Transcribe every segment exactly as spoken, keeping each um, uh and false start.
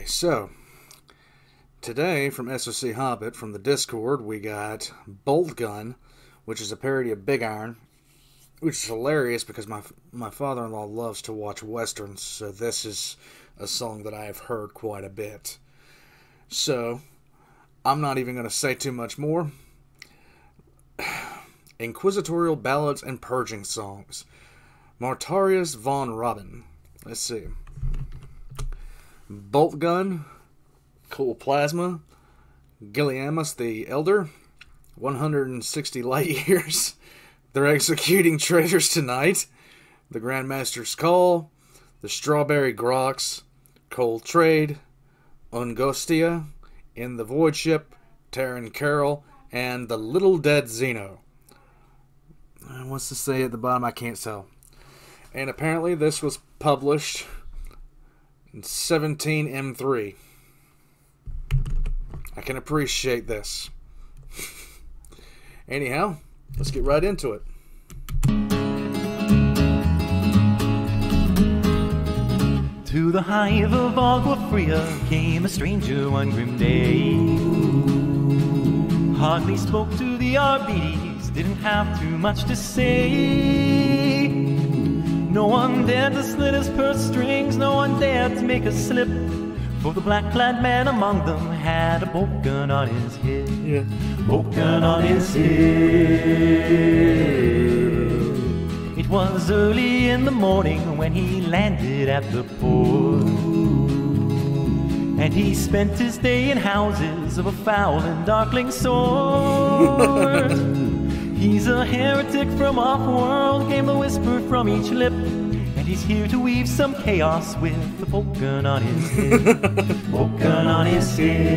Okay, so today from S O C Hobbit from the Discord we got Bolt Gun, which is a parody of Big Iron, which is hilarious because my my father-in-law loves to watch westerns, so this is a song that I have heard quite a bit. So I'm not even going to say too much more. Inquisitorial ballads and purging songs. Martarius von Robin. Let's see. Bolt Gun, Cool Plasma, Gilliamus the Elder, one hundred sixty Light Years, They're Executing Traitors Tonight, The Grandmaster's Call, The Strawberry Grox, Cold Trade, Ungostia, In the Void Ship, Terran Carol, and The Little Dead Xeno. What's to say at the bottom? I can't tell. And apparently this was published in seventeen M three. I can appreciate this. Anyhow, let's get right into it. To the hive of Agua Fria came a stranger one grim day. Hardly spoke to the Arbites, didn't have too much to say. No one dared to slit his purse strings, no one dared to make a slip, for the black-clad man among them had a bolt gun on his head. Yeah. Bolt gun on his head. It was early in the morning when he landed at the port, and he spent his day in houses of a foul and darkling sort. He's a heretic from off-world, came the whisper from each lip, and he's here to weave some chaos with the bolt gun on his head. Bolt gun on his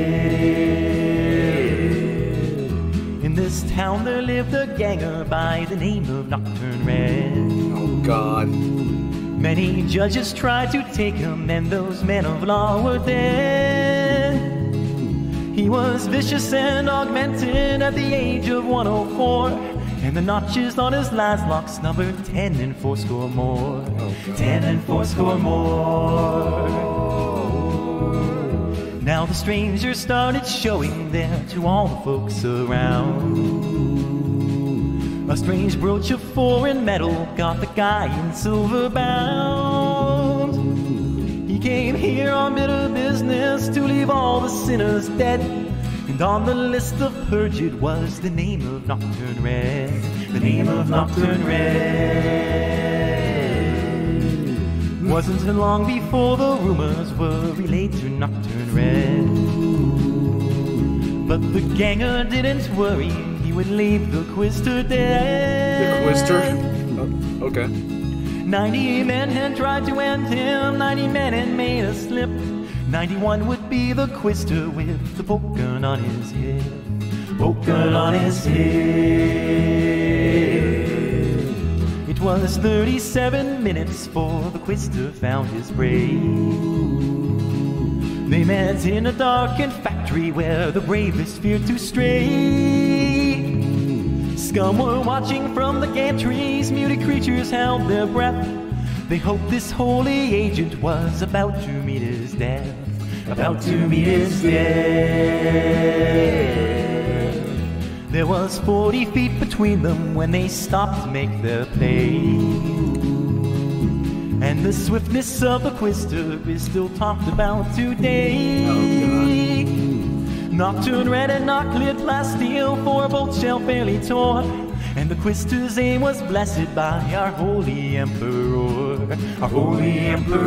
head. In this town there lived a ganger by the name of Nocturne Red. Oh God. Many judges tried to take him, and those men of law were dead. He was vicious and augmented at the age of one oh four, and the notches on his last locks numbered ten and fourscore more. Oh, ten and fourscore more. Now the stranger started showing there to all the folks around. A strange brooch of foreign metal got the guy in silver bound. He came here on bitter business to leave all the sinners dead, and on the list of purged was the name of Nocturne Red. The name of Nocturne Red. Wasn't long before the rumors were relayed to Nocturne Red, but the ganger didn't worry, he would leave the Quister dead. The Quister? Oh, okay. Ninety men had tried to end him, ninety men had made a slip. Ninety-one would be the Quister with the bolt gun on his head. Bolt gun on his head. It was thirty-seven minutes for the Quister found his prey. They met in a darkened factory where the bravest feared to stray. Scum were watching from the gantries, muted creatures held their breath. They hoped this holy agent was about to meet his death. About to meet his death. There was forty feet between them when they stopped to make their play. And the swiftness of the Quister is still talked about today. Oh, Nocturne Red and Knocklit Plasteel, for a bolt shell fairly tore, and the Quister's aim was blessed by our holy emperor. Our holy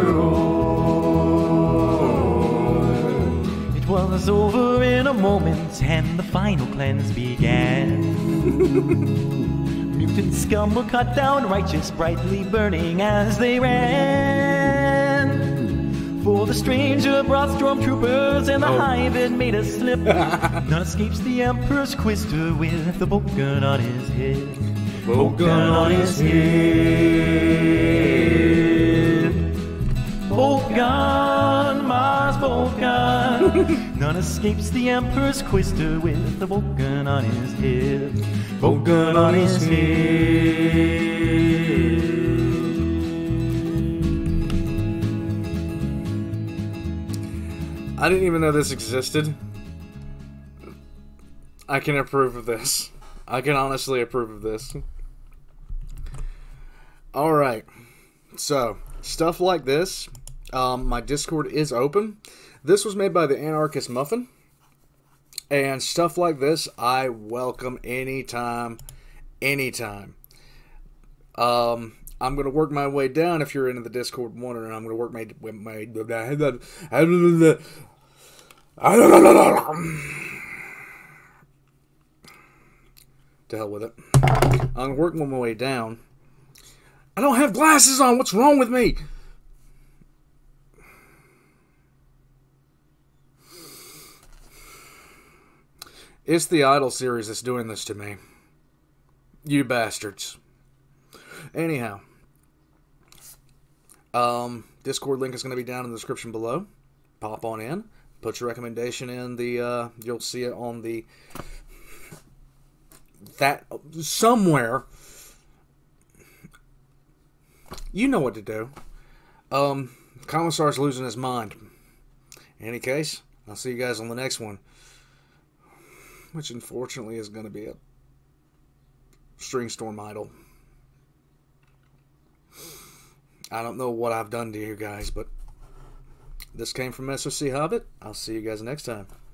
emperor. It was over in a moment, and the final cleanse began. Mutant scum were cut down, righteous, brightly burning as they ran. For the stranger brought stormtroopers, and the Oh. hive had made a slip. None escapes the Emperor's Quister with the bolt gun on his head. Bolt gun on his head. Bolt gun, Mars bolt gun. None escapes the Emperor's Quister with the bolt gun on his head. Bolt gun on his head. I didn't even know this existed. I can approve of this. I can honestly approve of this. Alright. So, stuff like this. Um, my Discord is open. This was made by the Anarchist Muffin. And stuff like this, I welcome anytime. Anytime. Um, I'm going to work my way down if you're into the Discord wondering. I'm going to work my... my to hell with it. I'm working my way down. I don't have glasses on. What's wrong with me? It's the Idol series that's doing this to me. You bastards. Anyhow. Um, Discord link is going to be down in the description below. Pop on in. Put your recommendation in the, uh, you'll see it on the, that, somewhere. You know what to do. Um, Commissar's losing his mind. In any case, I'll see you guys on the next one. Which unfortunately is going to be a String Storm Idol. I don't know what I've done to you guys, but this came from S O C Hobbit. I'll see you guys next time.